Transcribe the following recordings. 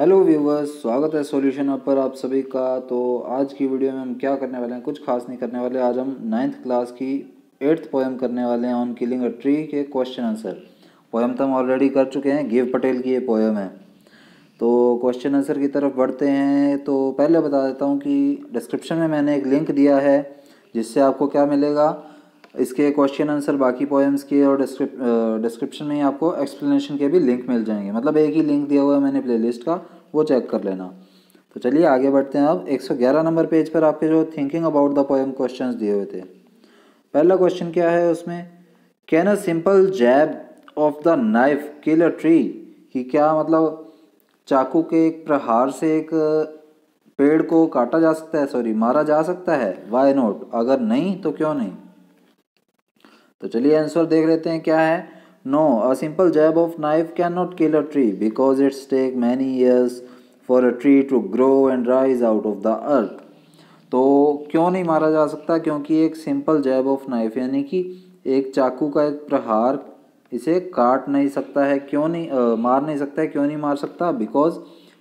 Hello viewers, स्वागत है solution app पर आप सभी का। तो आज की वीडियो में हम क्या करने वाले हैं, कुछ खास नहीं करने वाले। आज हम 9th क्लास की 8th पोएम करने वाले हैं, ऑन किलिंग अ ट्री के क्वेश्चन आंसर। पोएम तो हम ऑलरेडी कर चुके हैं, गिव पटेल की ये पोएम है। तो क्वेश्चन आंसर की तरफ बढ़ते हैं। तो पहले बता देता हूँ कि डिस्क्रिप्शन में मैंने एक लिंक दिया है, जिससे आपको क्या मिलेगा, इसके क्वेश्चन आंसर बाकी पोएम्स के, और डिस्क्रिप्शन में ही आपको एक्सप्लेनेशन के भी लिंक मिल जाएंगे। मतलब एक ही लिंक दिया हुआ है मैंने प्लेलिस्ट का, वो चेक कर लेना। तो चलिए आगे बढ़ते हैं। अब 111 नंबर पेज पर आपके जो thinking about the poem questions दिए हुए थे। पहला क्वेश्चन क्या है उसमें, can a simple jab of the knife kill a tree, कि क्या मतलब चाकू के एक प्रहार से एक पेड़ को काटा जा सकता है, सॉरी मारा जा सकता है। वाई नॉट, अगर नहीं तो क्यों नहीं। तो चलिए आंसर देख लेते हैं क्या है। No, a simple jab of knife can not kill a tree because it's take many years for a tree to grow and rise out of the earth. तो क्यों नहीं मारा जा सकता, क्योंकि एक सिंपल जैब ऑफ नाइफ यानी कि एक चाकू का एक प्रहार इसे काट नहीं सकता है। क्यों नहीं मार नहीं सकता है, क्यों नहीं मार सकता, because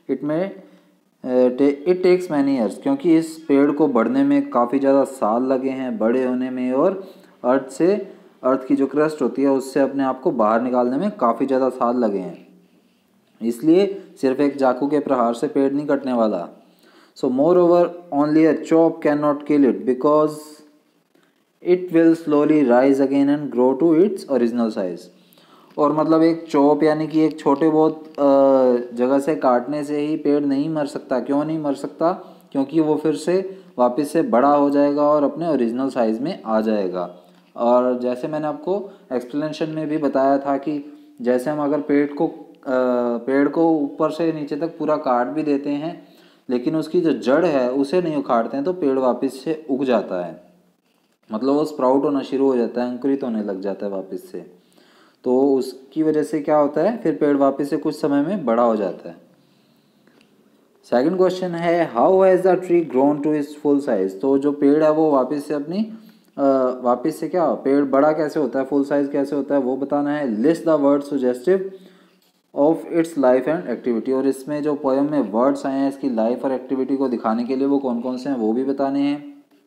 it takes many years, क्योंकि इस पेड़ को बढ़ने में काफ़ी ज़्यादा साल लगे हैं, बड़े होने में, और अर्थ की जो क्रस्ट होती है उससे अपने आप को बाहर निकालने में काफ़ी ज़्यादा साल लगे हैं। इसलिए सिर्फ एक चाकू के प्रहार से पेड़ नहीं कटने वाला। So moreover only a chop can not kill it because it will slowly rise again and grow to its original size. और मतलब एक चॉप यानी कि एक छोटे बहुत जगह से काटने से ही पेड़ नहीं मर सकता। क्यों नहीं मर सकता, क्योंकि वो फिर से वापस से बड़ा हो जाएगा और अपने ओरिजिनल साइज़ में आ जाएगा। और जैसे मैंने आपको एक्सप्लेनेशन में भी बताया था कि जैसे हम अगर पेड़ को ऊपर से नीचे तक पूरा काट भी देते हैं, लेकिन उसकी जो जड़ है उसे नहीं उखाड़ते हैं, तो पेड़ वापस से उग जाता है। मतलब वो स्प्राउट होना शुरू हो जाता है, अंकुरित होने लग जाता है वापस से। तो उसकी वजह से क्या होता है, फिर पेड़ वापस से कुछ समय में बड़ा हो जाता है। सेकंड क्वेश्चन है, how has the tree grown to its full size. तो जो पेड़ है वो वापस से क्या पेड़ बड़ा कैसे होता है, फुल साइज कैसे होता है, वो बताना है। List the word suggestive of its life and activity. और इसमें जो पोएम में वर्ड्स आए हैं इसकी लाइफ और एक्टिविटी को दिखाने के लिए, वो कौन कौन से हैं वो भी बताने हैं।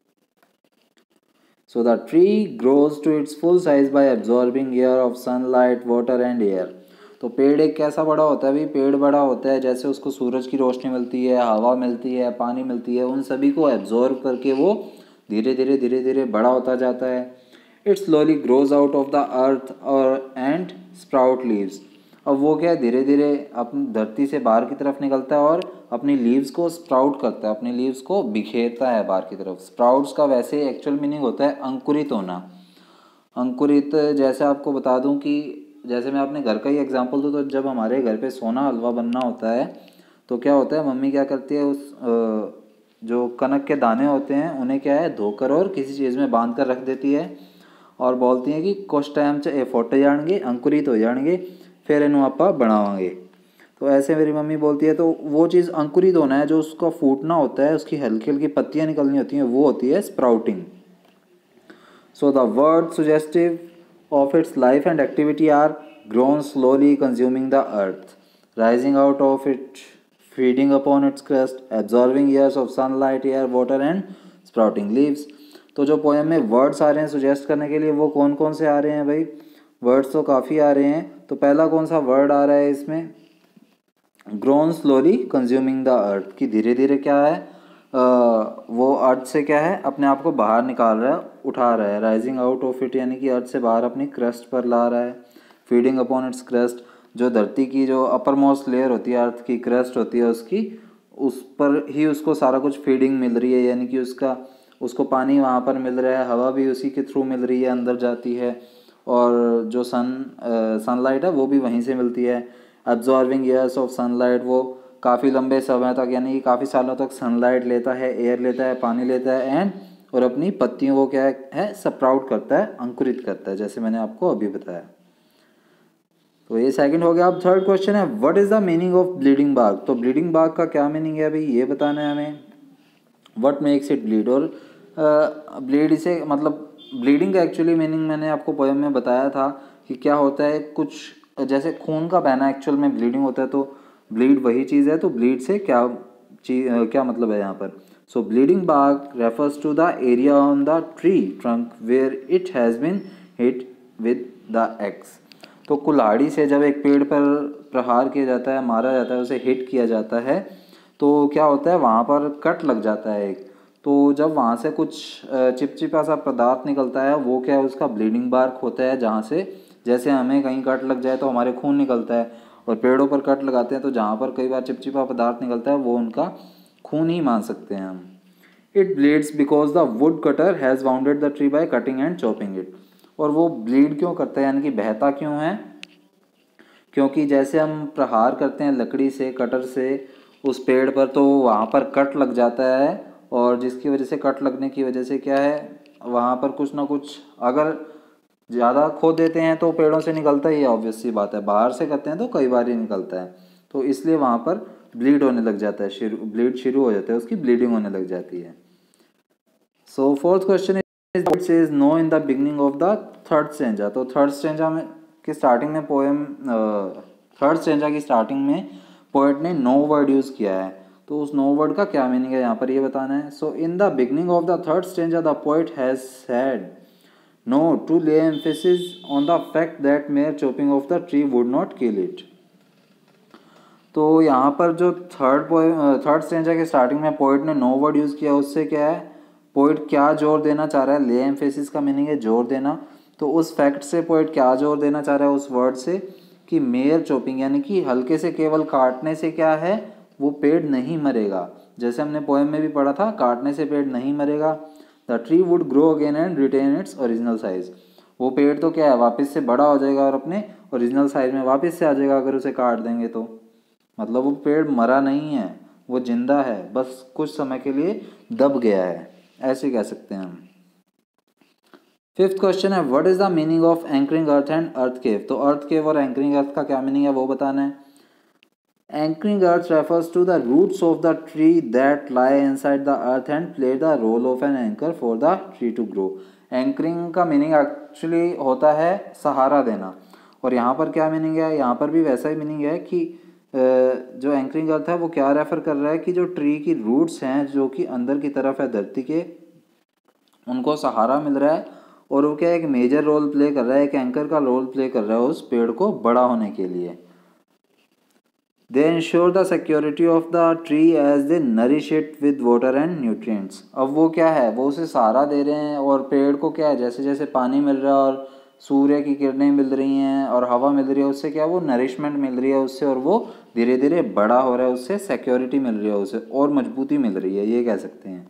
So the tree grows to its full size by absorbing air of sunlight, water and air। तो पेड़ एक कैसा बड़ा होता है भाई, पेड़ बड़ा होता है जैसे उसको सूरज की रोशनी मिलती है, हवा मिलती है, पानी मिलती है, उन सभी को एब्जॉर्ब करके वो धीरे धीरे बड़ा होता जाता है। It slowly grows out of the earth और एंड स्प्राउट लीव्स। अब वो क्या है, धीरे धीरे अपनी धरती से बाहर की तरफ निकलता है और अपनी लीव्स को स्प्राउट करता है, अपनी लीव्स को बिखेरता है बाहर की तरफ। स्प्राउट्स का वैसे एक्चुअल मीनिंग होता है अंकुरित होना। अंकुरित, जैसे आपको बता दूं कि जैसे मैं अपने घर का ही एग्जांपल दूं, तो जब हमारे घर पे सोना हलवा बनना होता है तो क्या होता है, मम्मी क्या करती है, जो कनक के दाने होते हैं उन्हें क्या है धोकर और किसी चीज़ में बांध कर रख देती है, और बोलती है कि कुछ टाइम से ये फुट जाएंगे, अंकुरित हो जाएंगे, फिर इन्हों आपा बनावांगे। तो ऐसे मेरी मम्मी बोलती है। तो वो चीज़ अंकुरित होना है, जो उसका फूटना होता है, उसकी हल्की हल्की पत्तियाँ निकलनी होती हैं, वो होती है sprouting. So the word suggestive of its life and activity are grown slowly consuming the earth, rising out of it, feeding upon its crust, absorbing years of sunlight, air, water and sprouting leaves. तो जो poem में words आ रहे हैं suggest करने के लिए, वो कौन कौन से आ रहे हैं भाई, वर्ड्स तो काफ़ी आ रहे हैं। तो पहला कौन सा वर्ड आ रहा है इसमें, grown slowly consuming the earth, की धीरे धीरे क्या है वो अर्थ से क्या है अपने आप को बाहर निकाल रहा है, उठा रहा है। राइजिंग आउट ऑफ इट यानी कि अर्थ से बाहर अपनी क्रस्ट पर ला रहा है। फीडिंग अपॉन इट्स क्रस्ट, जो धरती की जो अपर मोस्ट लेयर होती है, अर्थ की क्रस्ट होती है उसकी, उस पर ही उसको सारा कुछ फीडिंग मिल रही है, यानी कि उसको पानी वहाँ पर मिल रहा है, हवा भी उसी के थ्रू मिल रही है, अंदर जाती है, और जो सनलाइट है वो भी वहीं से मिलती है। एब्जॉर्बिंग एयर्स ऑफ सनलाइट, वो काफ़ी लंबे समय तक यानी कि काफ़ी सालों तक सनलाइट लेता है, एयर लेता है, पानी लेता है, एंड और अपनी पत्तियों को क्या है स्प्राउट करता है, अंकुरित करता है, जैसे मैंने आपको अभी बताया। तो ये सेकंड हो गया। अब थर्ड क्वेश्चन है, what is the meaning of bleeding bark. तो ब्लीडिंग बाग का क्या मीनिंग है भाई, ये बताना है हमें। व्हाट मेक्स इट ब्लीड, और ब्लीड इसे मतलब ब्लीडिंग का एक्चुअली मीनिंग मैंने आपको पोएम में बताया था कि क्या होता है, कुछ जैसे खून का बहना एक्चुअल में ब्लीडिंग होता है। तो ब्लीड वही चीज़ है, तो ब्लीड से क्या मतलब है यहाँ पर। So bleeding bark refers to the area on the tree trunk where it has been hit with the axe. तो कुल्हाड़ी से जब एक पेड़ पर प्रहार किया जाता है, मारा जाता है, उसे हिट किया जाता है, तो क्या होता है वहाँ पर कट लग जाता है एक। तो जब वहाँ से कुछ चिपचिपा सा पदार्थ निकलता है, वो क्या है, उसका ब्लीडिंग बार्क होता है, जहाँ से जैसे हमें कहीं कट लग जाए तो हमारे खून निकलता है, और पेड़ों पर कट लगाते हैं तो जहाँ पर कई बार चिपचिपा पदार्थ निकलता है वो उनका खून ही मान सकते हैं हम। It bleeds because the wood cutter has wounded the tree by cutting and chopping it. और वो ब्लीड क्यों करता है, यानी कि बहता क्यों है, क्योंकि जैसे हम प्रहार करते हैं लकड़ी से, कटर से उस पेड़ पर, तो वहाँ पर कट लग जाता है, और जिसकी वजह से, कट लगने की वजह से क्या है, वहाँ पर कुछ ना कुछ अगर ज़्यादा खो देते हैं तो पेड़ों से निकलता ही है, ऑब्वियस सी बात है। बाहर से करते हैं तो कई बार ही निकलता है, तो इसलिए वहाँ पर ब्लीड होने लग जाता है, ब्लीड शुरू हो जाता है, उसकी ब्लीडिंग होने लग जाती है। So fourth question is no in the beginning of the third stanza. तो थर्ड स्टेंजा में की स्टार्टिंग में पोएम, थर्ड स्टेंजा की स्टार्टिंग में पोएट ने नो वर्ड यूज़ किया है, तो उस नो वर्ड का क्या मीनिंग है यहाँ पर ये बताना है। So in the beginning of the third stanza the poet has said no to lay emphasis on the fact that mere chopping of the tree would not kill it. तो यहाँ पर जो थर्ड स्टेंजा के starting में poet ने no word use किया, उससे क्या है, पोइट क्या जोर देना चाह रहा है, ले एम्फेसिस का मीनिंग है जोर देना, तो उस फैक्ट से पोइट क्या जोर देना चाह रहा है उस वर्ड से, कि मेयर चॉपिंग, यानी कि हल्के से केवल काटने से क्या है, वो पेड़ नहीं मरेगा। जैसे हमने पोएम में भी पढ़ा था, काटने से पेड़ नहीं मरेगा। The tree would grow again and retain its original size. वो पेड़ तो क्या है, वापस से बड़ा हो जाएगा और अपने ओरिजिनल साइज में वापस से आ जाएगा अगर उसे काट देंगे तो। मतलब वो पेड़ मरा नहीं है, वो जिंदा है, बस कुछ समय के लिए दब गया है, ऐसे कह सकते हैं हम। फिफ्थ क्वेश्चन है what is the meaning of anchoring earth and earth cave. तो अर्थ केव और एंकरिंग अर्थ का क्या मीनिंग है वो बताना है। Anchoring earth refers to the roots of the tree that lie inside the earth and play the role of an anchor for the tree to grow. Anchoring का meaning actually होता है सहारा देना, और यहाँ पर क्या मीनिंग है, यहाँ पर भी वैसा ही मीनिंग है कि जो एंकरिंग अर्थ है वो क्या रेफर कर रहा है कि जो ट्री की रूट्स हैं जो कि अंदर की तरफ है धरती के, उनको सहारा मिल रहा है, और वो क्या एक मेजर रोल प्ले कर रहा है, एक एंकर का रोल प्ले कर रहा है उस पेड़ को बड़ा होने के लिए। They ensure the security of the tree as they nourish it with water and nutrients. अब वो क्या है, वो उसे सहारा दे रहे हैं, और पेड़ को क्या है, जैसे जैसे पानी मिल रहा है और सूर्य की किरणें मिल रही हैं और हवा मिल रही है, उससे क्या वो नरिशमेंट मिल रही है उससे, और वो धीरे धीरे बड़ा हो रहा है, उससे सिक्योरिटी मिल रही है उसे, और मजबूती मिल रही है, ये कह सकते हैं।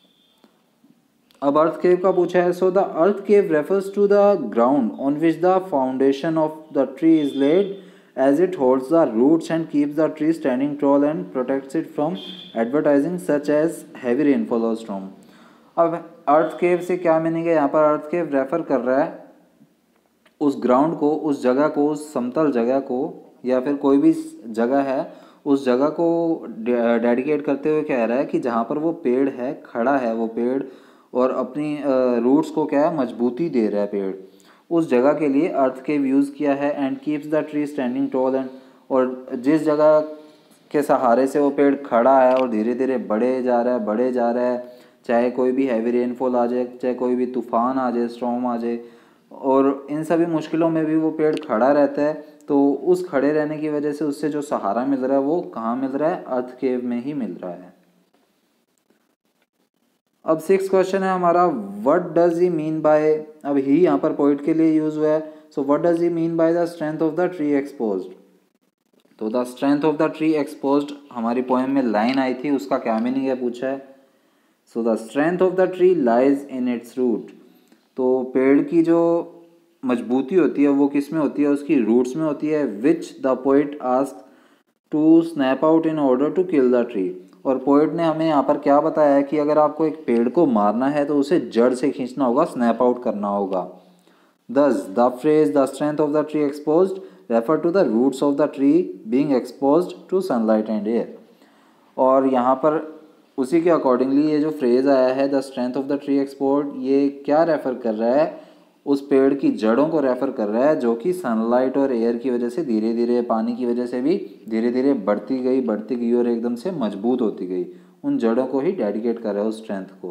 अब अर्थ केव का पूछा है। So the earth cave refers to the ground on which the foundation of the tree is laid as it holds the roots and keeps the tree standing tall and protects it from advertising such as heavy rainfall or storm। अब अर्थ केव से क्या meaning है, यहाँ पर अर्थ केव refer कर रहा है उस ग्राउंड को, उस जगह को, उस समतल जगह को, या फिर कोई भी जगह है उस जगह को डेडिकेट करते हुए कह रहा है कि जहाँ पर वो पेड़ है, खड़ा है वो पेड़, और अपनी रूट्स को क्या है, मजबूती दे रहा है पेड़, उस जगह के लिए अर्थ केव यूज़ किया है। And keeps the tree standing tall and, और जिस जगह के सहारे से वो पेड़ खड़ा है और धीरे धीरे बढ़े जा रहा है, बढ़े जा रहा है, चाहे कोई भी हैवी रेनफॉल आ जाए, चाहे कोई भी तूफान आ जाए, स्टॉर्म आ जाए, और इन सभी मुश्किलों में भी वो पेड़ खड़ा रहता है, तो उस खड़े रहने की वजह से उससे जो सहारा मिल रहा है वो कहाँ मिल रहा है, अर्थ केव में ही मिल रहा है। अब सिक्स क्वेश्चन है हमारा, what does he mean by, अब ही यहाँ पर पोइट के लिए यूज हुआ है। So what does he mean by the strength of the tree exposed. तो the strength of the tree exposed हमारी पोएम में लाइन आई थी, उसका क्या मीनिंग है पूछा है। So the strength of the tree lies in its root. तो पेड़ की जो मजबूती होती है वो किस में होती है, उसकी रूट्स में होती है, which the poet ask to snap out in order to kill the tree. और पोइट ने हमें यहाँ पर क्या बताया है कि अगर आपको एक पेड़ को मारना है तो उसे जड़ से खींचना होगा, स्नैप आउट करना होगा। Thus the phrase the strength of the tree exposed refer to the roots of the tree being exposed to sunlight and air. और यहाँ पर उसी के अकॉर्डिंगली ये जो फ्रेज आया है the strength of the tree exposed, ये क्या रेफर कर रहा है, उस पेड़ की जड़ों को रेफर कर रहा है, जो कि सनलाइट और एयर की वजह से धीरे धीरे, पानी की वजह से भी धीरे धीरे बढ़ती गई और एकदम से मजबूत होती गई। उन जड़ों को ही डेडिकेट कर रहा है, उस स्ट्रेंथ को।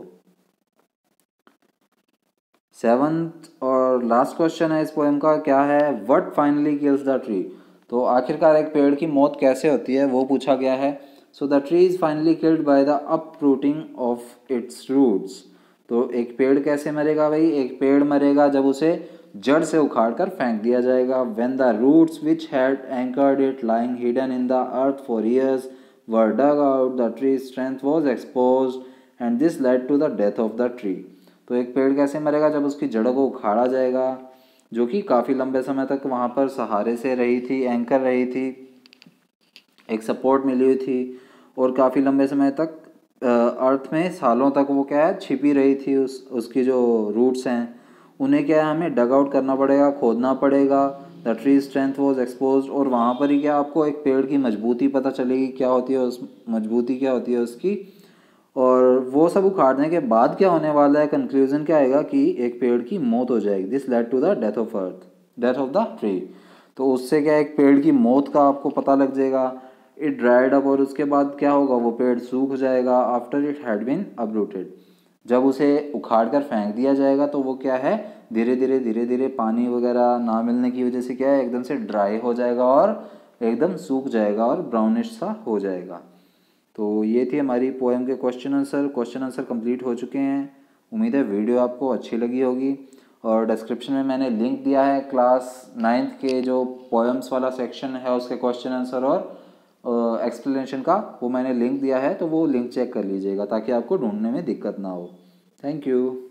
सेवंथ और लास्ट क्वेश्चन है इस पोएम का, क्या है? What finally kills the tree. तो आखिरकार एक पेड़ की मौत कैसे होती है वो पूछा गया है। So the tree is finally killed by the uprooting of its roots. तो एक पेड़ कैसे मरेगा भाई? एक पेड़ मरेगा जब उसे जड़ से उखाड़ कर फेंक दिया जाएगा। When the roots which had anchored it lying hidden in the earth for years were dug out, the tree strength was exposed and this led to the death of the tree. तो एक पेड़ कैसे मरेगा? जब उसकी जड़ों को उखाड़ा जाएगा, जो कि काफ़ी लंबे समय तक वहाँ पर सहारे से रही थी, एंकर रही थी, एक सपोर्ट मिली हुई थी, और काफ़ी लंबे समय तक अर्थ में सालों तक वो क्या है, छिपी रही थी। उसकी जो रूट्स हैं उन्हें क्या है, हमें डग आउट करना पड़ेगा, खोदना पड़ेगा। The tree strength was expose, और वहाँ पर ही क्या आपको एक पेड़ की मजबूती पता चलेगी, क्या होती है उस मजबूती, क्या होती है उसकी। और वो सब उखाड़ने के बाद क्या होने वाला है, कंक्लूजन क्या आएगा कि एक पेड़ की मौत हो जाएगी। This led to the death of earth, death of the tree. तो उससे क्या एक पेड़ की मौत का आपको पता लग जाएगा। इट ड्राइड अप, और उसके बाद क्या होगा, वो पेड़ सूख जाएगा। After it had been uprooted, जब उसे उखाड़ कर फेंक दिया जाएगा तो वो क्या है, धीरे धीरे पानी वगैरह ना मिलने की वजह से क्या है, एकदम से ड्राई हो जाएगा और एकदम सूख जाएगा और ब्राउनिश सा हो जाएगा। तो ये थी हमारी पोएम के क्वेश्चन आंसर कंप्लीट हो चुके हैं। उम्मीद है वीडियो आपको अच्छी लगी होगी, और डिस्क्रिप्शन में मैंने लिंक दिया है क्लास 9th के जो पोएम्स वाला सेक्शन है उसके क्वेश्चन आंसर और एक्सप्लेनेशन का, वो मैंने लिंक दिया है, तो वो लिंक चेक कर लीजिएगा ताकि आपको ढूंढने में दिक्कत ना हो। Thank you.